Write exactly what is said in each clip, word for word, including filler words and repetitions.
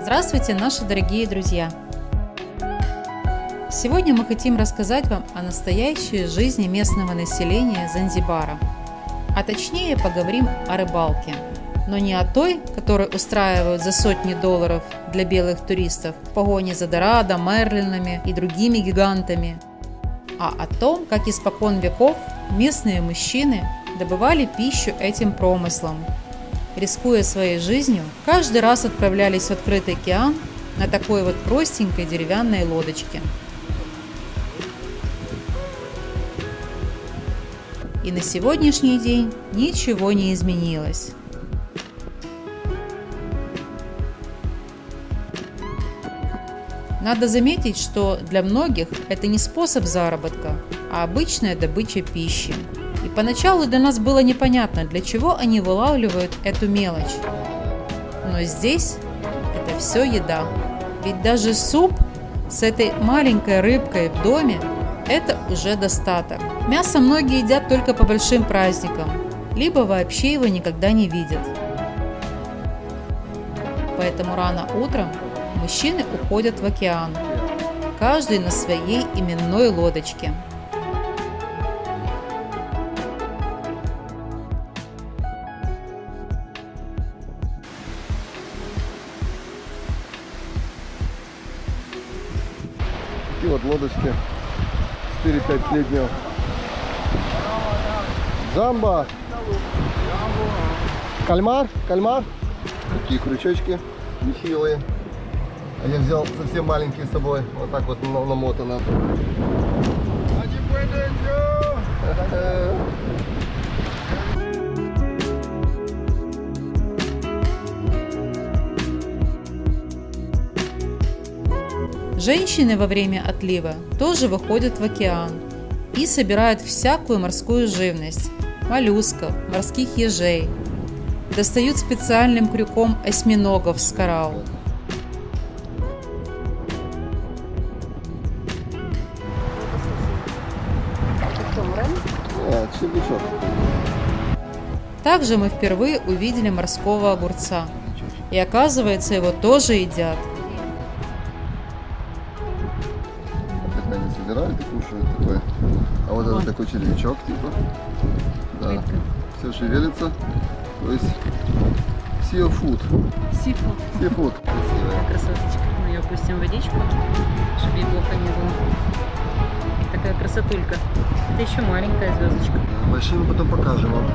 Здравствуйте, наши дорогие друзья! Сегодня мы хотим рассказать вам о настоящей жизни местного населения Занзибара. А точнее поговорим о рыбалке. Но не о той, которую устраивают за сотни долларов для белых туристов в погоне за дорадо, мерлинами и другими гигантами, а о том, как испокон веков местные мужчины добывали пищу этим промыслом. Рискуя своей жизнью, каждый раз отправлялись в открытый океан на такой вот простенькой деревянной лодочке. И на сегодняшний день ничего не изменилось. Надо заметить, что для многих это не способ заработка, а обычная добыча пищи. И поначалу для нас было непонятно, для чего они вылавливают эту мелочь. Но здесь это все еда. Ведь даже суп с этой маленькой рыбкой в доме – это уже достаток. Мясо многие едят только по большим праздникам, либо вообще его никогда не видят. Поэтому рано утром мужчины уходят в океан, каждый на своей именной лодочке. Такие вот лодочки четыре-пять-летнего. Джамбо. Кальмар, кальмар. Такие крючочки нехилые. А я взял совсем маленькие с собой. Вот так вот намотано. Женщины во время отлива тоже выходят в океан и собирают всякую морскую живность, моллюсков, морских ежей, достают специальным крюком осьминогов с коралл. Также мы впервые увидели морского огурца, и оказывается, его тоже едят. Они собирают и кушают такой. А вот это такой червячок типа. Да. Все шевелится. То есть seafood. Seafood. Seafood. Красоточка. Мы ее опустим в водичку, чтобы ей плохо не было. Такая красотулька. Это еще маленькая звездочка. Большими потом покажем вам.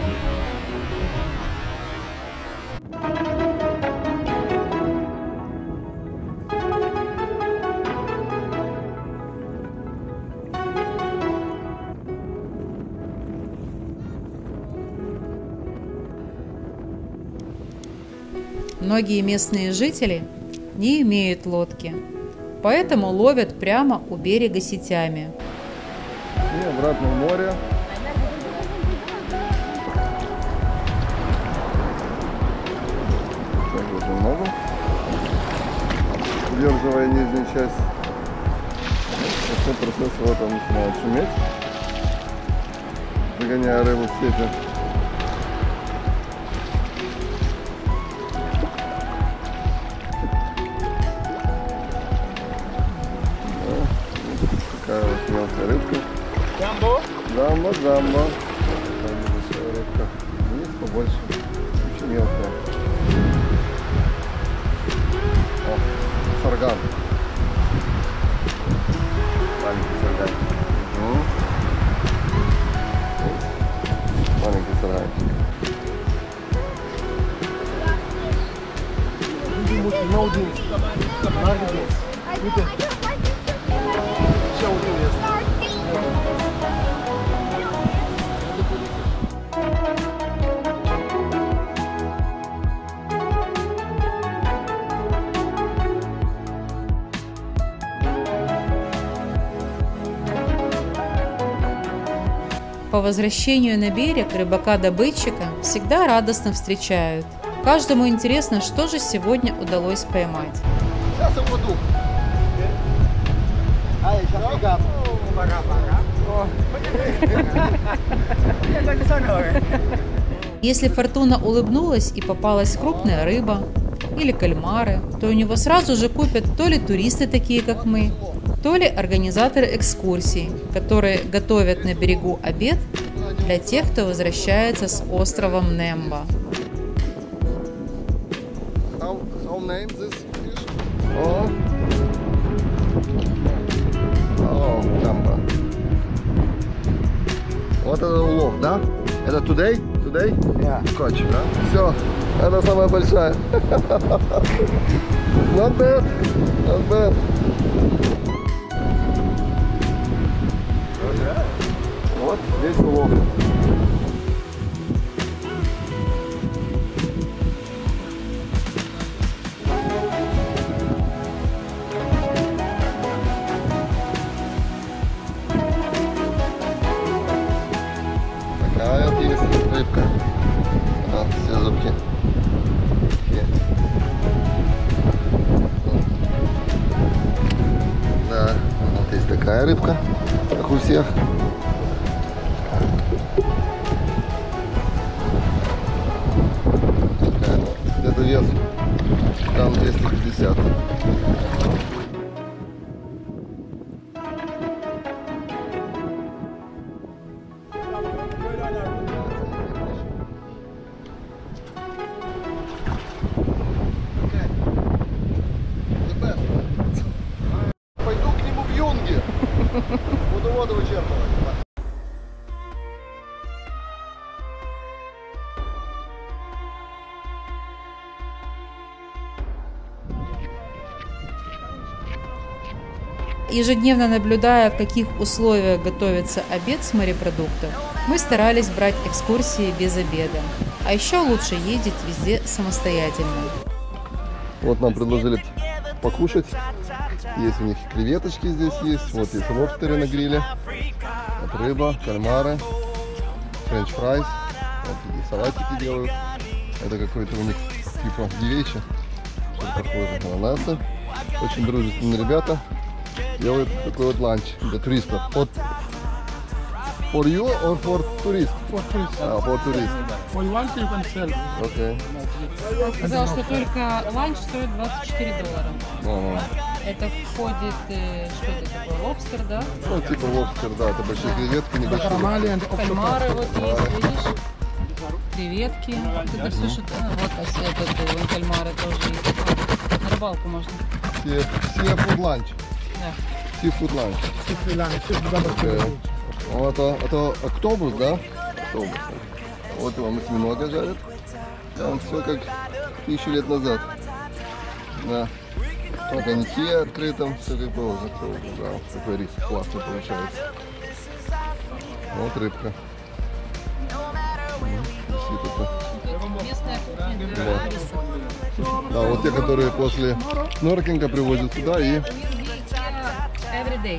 Многие местные жители не имеют лодки, поэтому ловят прямо у берега сетями. И обратно в море. Так вот немного. Удерживая нижнюю часть. Этот процесс вот он начинает шуметь, загоняя рыбу в сети. Такая вот мелкая рыбка. Джамбо? Джамбо, джамбо. Такая небольшая рыбка. Есть побольше. Очень мелкая. О, сарган. Маленький сарган. Угу. Маленький сарганчик. По возвращению на берег рыбака-добытчика всегда радостно встречают. Каждому интересно, что же сегодня удалось поймать. Сейчас я воду. Если фортуна улыбнулась и попалась крупная рыба, или кальмары, то у него сразу же купят то ли туристы, такие как мы, то ли организаторы экскурсий, которые готовят на берегу обед для тех, кто возвращается с острова Мнемба. How, how name this fish? Oh. Oh, Мнемба. Вот это улов, да? Это today? Today? Yeah. Catch, да? Все, это самая большая. Not bad, not bad. Вот весь улов. Такая вот есть рыбка. А, все зубки. Такие. Да, вот есть такая рыбка, как у всех. Где-то вес там двести пятьдесят. Пойду к нему в юнге. Буду воду вычерпывать. Ежедневно наблюдая, в каких условиях готовится обед с морепродуктов, мы старались брать экскурсии без обеда. А еще лучше ездить везде самостоятельно. Вот нам предложили покушать. Есть у них креветочки здесь есть. Вот есть лобстеры на гриле. Вот рыба, кальмары, френч-фрайс. Вот такие салатики делают. Это какой-то у них типа девичье. Что-то похоже на ананасы. Очень дружественные ребята. Делают такой вот ланч для туристов. For, for you or for tourist? For tourists. А, for tourist. For you want, you can sell. Окей. Он сказал, что только ланч стоит двадцать четыре доллара. Ага. Это входит, э, что это такое, лобстер, да? Ну, типа лобстер, да, это большие креветки, небольшие. Calamari and Кальмары octopus. вот есть, видишь? Креветки. Ты слышишь, вот а этот, вон кальмары тоже есть. На рыбалку можно. Все, все food lunch. Да. Seafood lunch. Seafood lunch, seafood lunch. Окей. Ну, это, это октобус, да? Октобус. Вот его осьминога жарят. Там все как тысячу лет назад. Да. Огоньки открытым, все как было. Да, такой рис классный получается. Вот рыбка. Висит это. Местная кухня для Да. туристов. Да, вот те, которые после сноркинга привозят сюда и... Every day.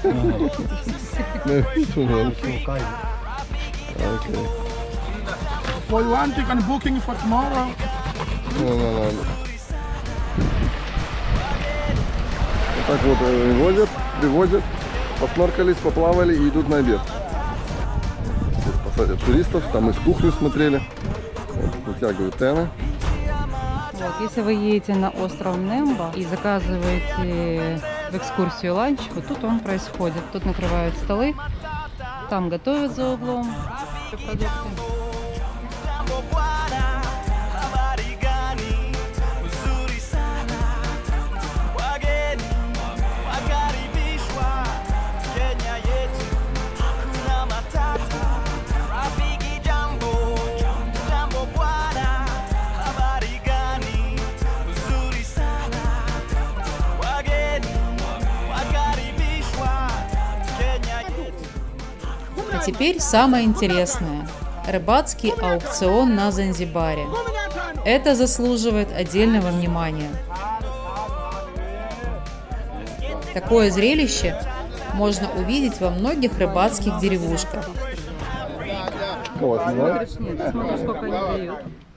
Окей. For you want, you can booking for tomorrow. Вот так вот возят, привозят, посноркались, поплавали и идут на обед. Здесь посадят туристов, там из кухни смотрели. Вот, вытягивают тены. Вот, если вы едете на остров Мнемба и заказываете в экскурсию ланч, вот тут он происходит. Тут накрывают столы, там готовят за углом продукты. А теперь самое интересное – рыбацкий аукцион на Занзибаре. Это заслуживает отдельного внимания. Такое зрелище можно увидеть во многих рыбацких деревушках. Ну, вас снимают? Нет, смотри, сколько они дают.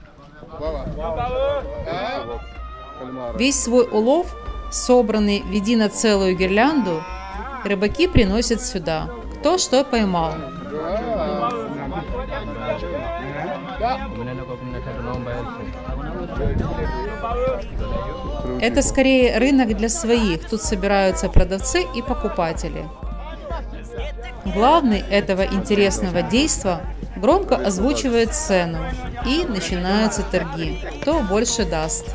Весь свой улов, собранный в едино целую гирлянду, рыбаки приносят сюда, кто что поймал. Это скорее рынок для своих. Тут собираются продавцы и покупатели. Главный этого интересного действа громко озвучивает цену, и начинаются торги. Кто больше даст?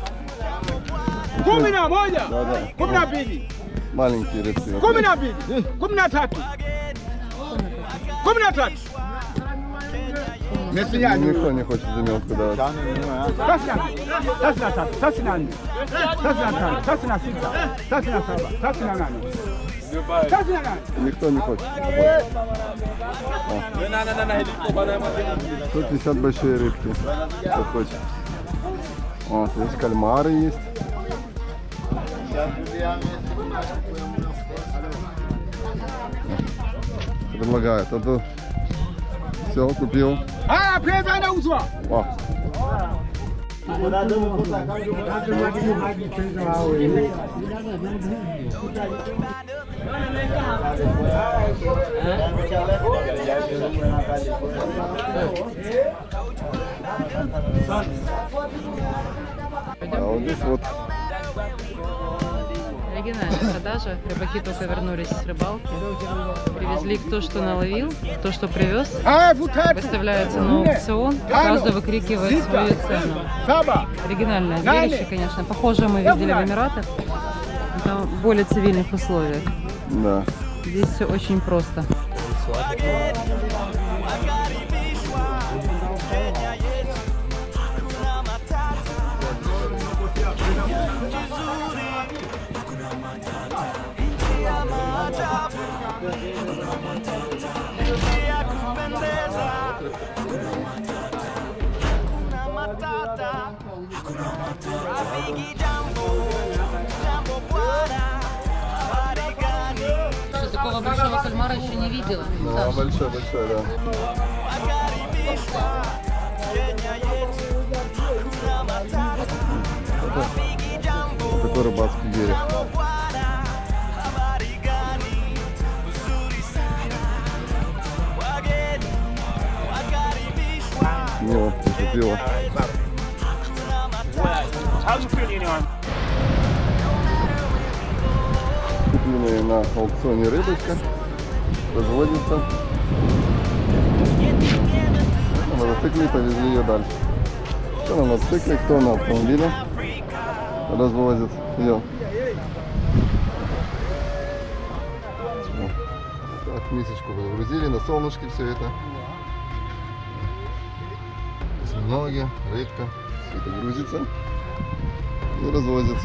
Да-да. Маленькие рыбки. Никто не хочет за мелко давать. Никто не хочет. Тут висят большие рыбки. Кто хочет. Вот, здесь кальмары есть. Предлагают. А то все, купил. Ah, pay by the usual. О. А вот здесь вот Оригинальная продажа. Рыбаки только вернулись с рыбалки. Привезли кто что наловил, кто что привез. Выставляется на аукцион. Каждый выкрикивает свою цену. Оригинальное зрелище, конечно. Похоже, мы видели в Эмиратах. Там в более цивильных условиях. Да. Здесь все очень просто. Такого большого кальмара еще не видела. Да, большой, большой, да. Вот такой рыбацкий берег. Не, вот, пошутила. Купленная на аукционе рыбочка разводится. На мотоцикле повезли ее дальше. Кто на мотоцикле, кто на автомобиле развозит ее. Так, мисочку загрузили, на солнышке все это. Осьминоги, рыбка, все это грузится и развозится.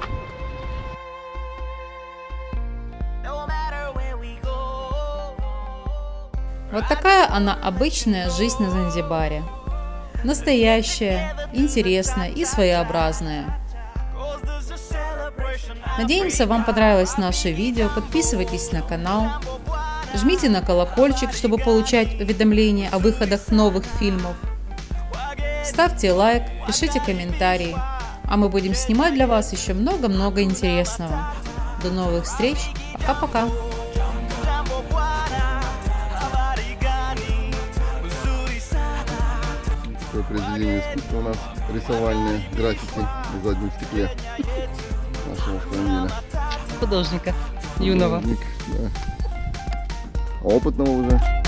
Вот такая она обычная жизнь на Занзибаре. Настоящая, интересная и своеобразная. Надеемся, вам понравилось наше видео. Подписывайтесь на канал. Жмите на колокольчик, чтобы получать уведомления о выходах новых фильмов. Ставьте лайк, пишите комментарии. А мы будем снимать для вас еще много-много интересного. До новых встреч. Пока-пока. Произведение искусства у нас рисовальные граффити на заднем стекле нашего автомобиля. Художника юного. Художник, да. Опытного уже.